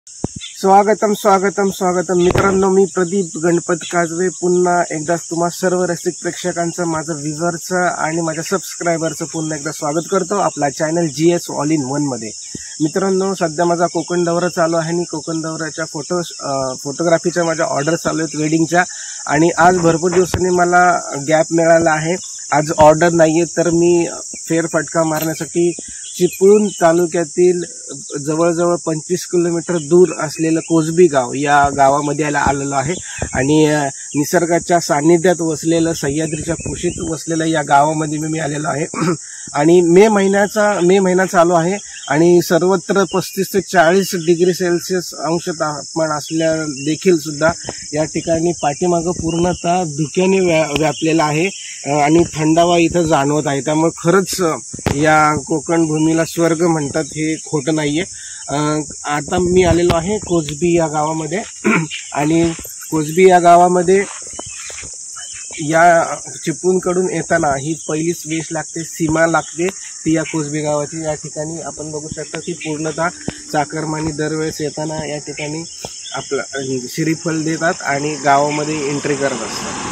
स्वागतम स्वागतम स्वागतम मित्रांनो, मी प्रदीप गणपत काजवे पुन्हा एकदा तुम्हा सर्व रसिक प्रेक्षकांचं, माझं व्ह्यूअरचं आणि माझ्या सबस्क्रायबरचं पुन्हा एकदा स्वागत करतो आपला channel GS all in one मध्ये। मित्रांनो, सध्या माझा कोकण दौरा चालू आहे आणि कोकण दौऱ्याच्या फोटोग्राफीच्या माझ्या ऑर्डर चालू आहेत वेडिंगच्या, आणि आज भरपूर दिवसांनी मला गॅप मिळाला आहे। आज ऑर्डर नाहीये, तर मी फेरफटका मारण्यासाठी चिपळूण तालुक्यातील जवळजवळ 25 किलोमीटर दूर असलेलं कोसबी गाव या गावामध्ये आलेलो आहे। आणि निसर्गाच्या सान्निध्यात वसलेलं, सह्याद्रीच्या कुशीत वसलेलं या गावामध्ये मी आलेलो आहे। आणि मे महिना चालू आहे आणि सर्वत्र 35 ते 40 डिग्री सेल्सिअस अंश तापमान असल्या देखील सुद्धा या ठिकाणी पाठीमागं पूर्णतः धुक्याने व्यापलेला आहे आणि थंडावा इथं जाणवत आहे। त्यामुळे खरंच या कोकण भूमीला स्वर्ग म्हणतात हे खोटं नाहीये। आता मी आलेलो आहे कोसबी या गावामध्ये आणि कोसबी या गावामध्ये या चिपळूणकडून येताना ही पहिलीच वेश लागते, सीमा लागते ती या कोसबी गावाची। या ठिकाणी आपण बघू शकता की पूर्णतः चाकरमानी दरवेळेस येताना या ठिकाणी आपलं श्रीफल देतात आणि गावामध्ये एंट्री करत असतात।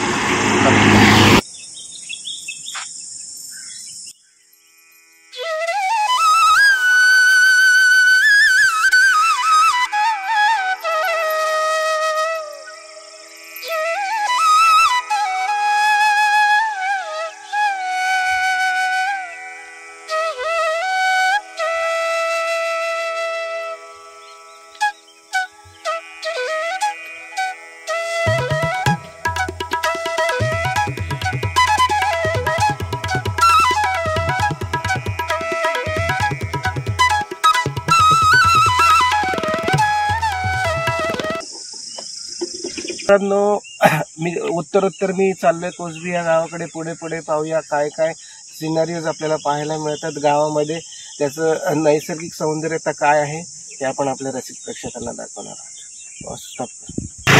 मी उत्तरोत्तर मी चाललोय कोसबी या गावाकडे। पुढे पाहूया काय काय सिनारियोज आपल्याला पाहायला मिळतात गावामध्ये, त्याचं नैसर्गिक सौंदर्यता काय आहे हे आपण आपल्या रसिक प्रेक्षकांना दाखवणार आहोत। स्टॉप।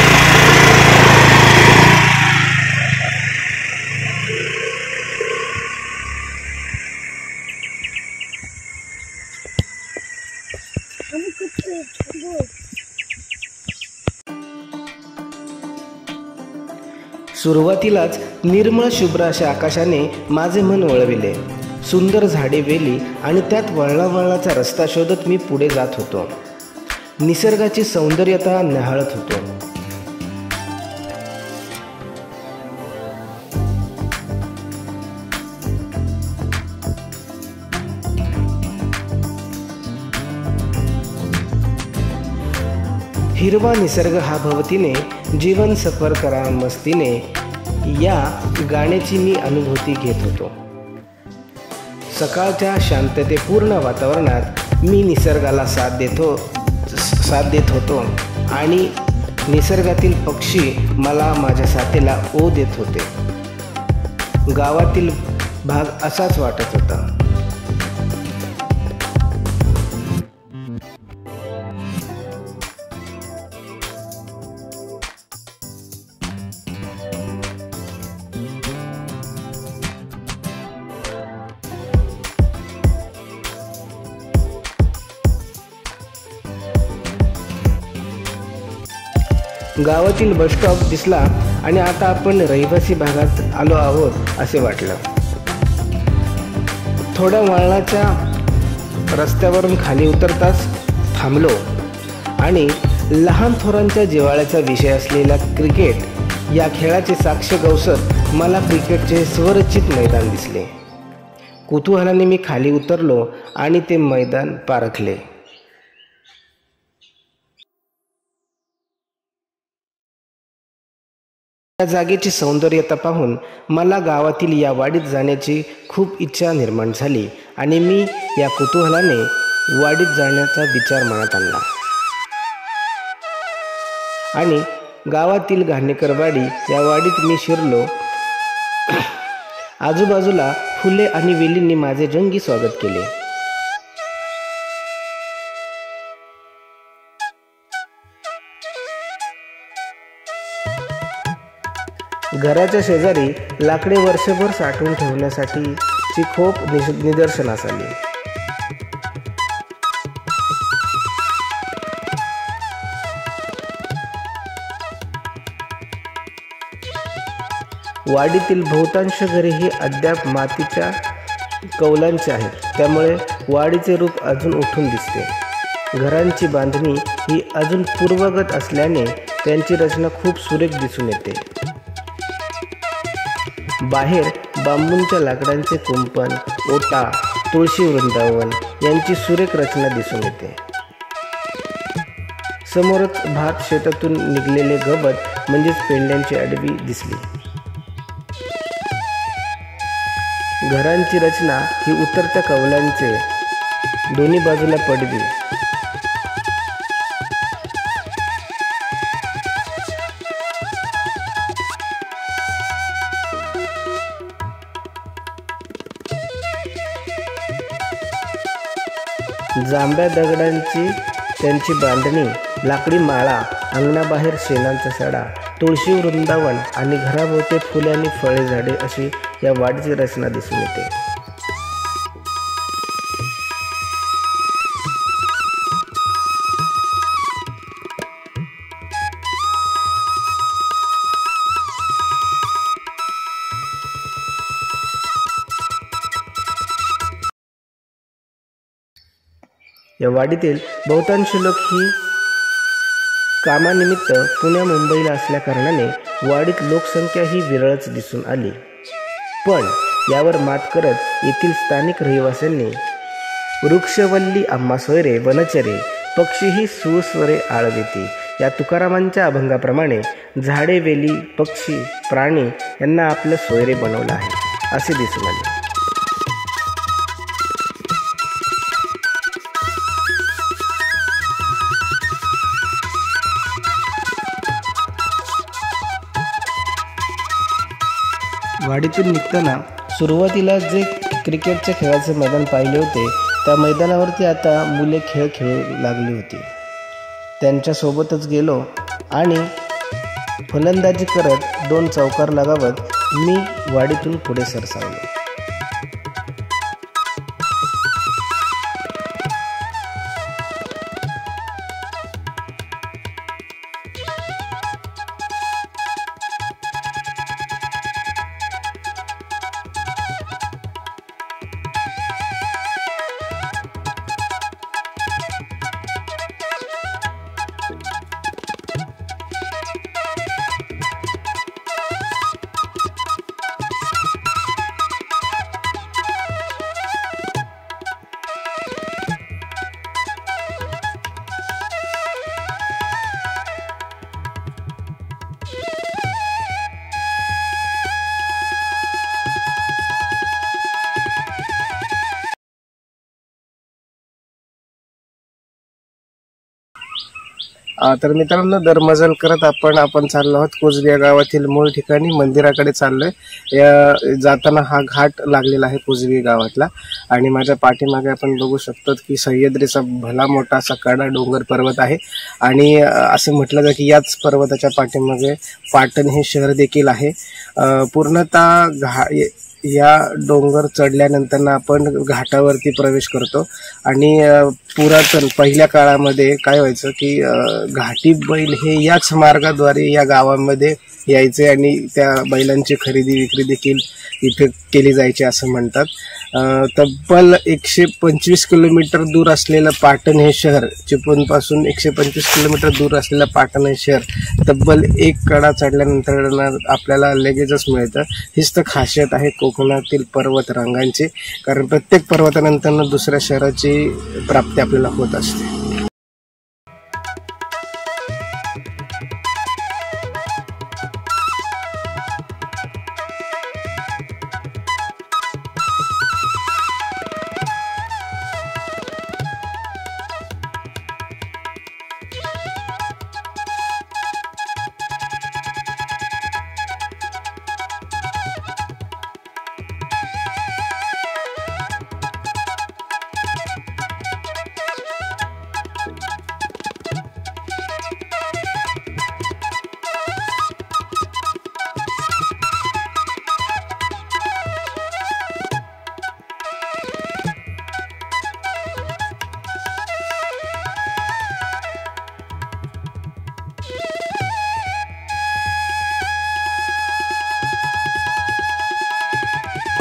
सुरुवातीलाच निर्मळ शुभ्र अशा आकाशाने माझे मन वळविले। सुंदर झाडे, वेली आणि त्यात वळणावळणाचा रस्ता शोधत मी पुढे जात होतो। निसर्गाची सौंदर्यता न्याहाळत होतो। हिरवा निसर्ग हा भवतीने, जीवन सफर करा मस्तीने, या गाण्याची मी अनुभूती घेत होतो। सकाळच्या शांततेपूर्ण वातावरणात मी निसर्गाला साथ देत होतो आणि निसर्गातील पक्षी मला माझ्या साथीला ओ देत होते। गावातील भाग असाच वाटत होता। गावातील बस स्टॉप दिसला आणि आता आपण रहिवासी भागात आलो आहोत असे वाटलं। थोड्या वळणाच्या रस्त्यावरून खाली उतरताच थांबलो आणि लहान थोरांच्या जिव्हाळ्याचा विषय असलेला क्रिकेट या खेळाची साक्ष गवसत मला क्रिकेटचे स्वरचित मैदान दिसले। कुतूहलाने मी खाली उतरलो आणि ते मैदान पारखले। या जागेची सौंदर्यता पाहून मला गावातील या वाडीत जाण्याची खूप इच्छा निर्माण झाली आणि मी या कुतूहलाने वाडीत जाण्याचा विचार मनात आणला आणि गावातील घाणेकरवाडी या वाडीत मी शिरलो। आजूबाजूला फुले आणि वेलींनी माझे जंगी स्वागत केले। घराच्या शेजारी लाकडे वर्षभर साठवून ठेवण्यासाठीची खोप निदर्शनास आली। वाडीतील बहुतांश घरे ही अद्याप मातीच्या कौलांची आहेत, त्यामुळे वाडीचे रूप अजून उठून दिसते। घरांची बांधणी ही अजून पूर्वगत असल्याने त्यांची रचना खूप सुरेख दिसून येते। बाहेर बांबूंच्या लाकडांचे कुंपण, ओटा, तुळशी वृंदावन यांची सुरेख रचना दिसून येते। समोरच भात शेतातून निघलेले गवत म्हणजेच पेंड्यांची अडवी दिसली। घरांची रचना ही उतरत्या कौलांचे, दोन्ही बाजूला पडवी, जांभ्या दगडांची त्यांची बांधणी, लाकडी माळा, अंगणाबाहेर शेणांचा सडा, तुळशी वृंदावन आणि घराभोवती फुले आणि फळे झाडे अशी या वाडीची रचना दिसून येते। या वाडीतील बहुतांश लोक ही कामानिमित्त पुण्या मुंबईला असल्या कारणाने वाडीत लोकसंख्या ही विरळच दिसून आली। पण यावर मात करत येथील स्थानिक रहिवाशांनी वृक्षवल्ली आम्हा सोयरे वनचरे, पक्षी ही सुस्वरे आळविती या तुकारामांच्या अभंगाप्रमाणे झाडे, वेली, पक्षी, प्राणी यांना आपलं सोयरे बनवलं आहे असे दिसून आले। वाडीतून निघताना सुरुवातीला जे क्रिकेटच्या खेळाचे मैदान पाहिले होते त्या मैदानावरती आता मुले खेळ खेळू लागली होती। त्यांच्यासोबतच गेलो आणि फलंदाजी करत 2 चौकार लगावत मी वाडीतून पुढे सरसावलो। तर मित्रांनो, दरमजल करत आपण चाललो आहोत कोजगी गावातील मूळ ठिकाणी मंदिराकडे चाललोय। जाताना हा घाट लागलेला आहे कोजगी गावातला आणि माझ्या पाठीमागे आपण बघू शकतो की सह्याद्रीचा भला मोठा असा कडा डोंगर पर्वत आहे आणि असं म्हटलं जातं की याच पर्वताच्या पाठीमागे पाटण हे शहर देखील आहे। पूर्णतः या डोंगर चढल्यानंतर आपण घाटावरती प्रवेश करतो आणि पुरातन पहिल्या काळामध्ये काय व्हायचं की घाटी बैल हे याच मार्गाद्वारे या गावामध्ये यायचे आणि त्या बैलांची खरेदी विक्री देखील इथे केली जायची असं म्हणतात। तब्बल 125 किलोमीटर दूर असलेलं पाटण हे शहर, चिपळूणपासून 125 किलोमीटर दूर असलेलं पाटण हे शहर तब्बल 1 कडा चढल्यानंतर आपल्याला लगेचच मिळतं। हीच तर खासियत आहे कोकणातील पर्वत रांगांची, कारण प्रत्येक पर्वतानंतर दुसऱ्या शहराची प्राप्ती आपल्याला होत असते।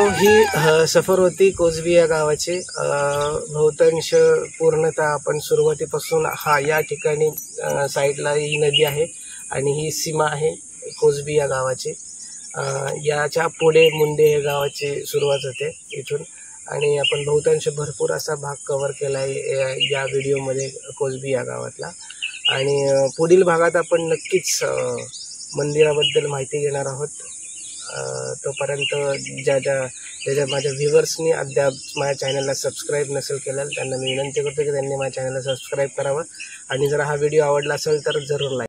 ही सफर होती कोसबी या गावाची. बहुतांश पूर्णतः आपण सुरुवातीपासून या ठिकाणी साईडला ही नदी आहे आणि ही सीमा आहे कोसबी या गावाची. याच्या पुढे मुंडे हे गावाची सुरुवात होते इथून आणि आपण बहुतांश भरपूर असा भाग कव्हर केला आहे या व्हिडिओमध्ये कोसबी या गावातला. आणि पुढील भागात आपण नक्कीच मंदिराबद्दल माहिती घेणार आहोत. तोपर्यंत ज्या माझ्या व्ह्युअर्सनी अद्याप माझ्या चॅनलला सबस्क्राईब नसेल केलं त्यांना मी विनंती करतो की त्यांनी माझ्या चॅनलला सबस्क्राईब करावं आणि जर हा व्हिडिओ आवडला असेल तर जरूर लाईक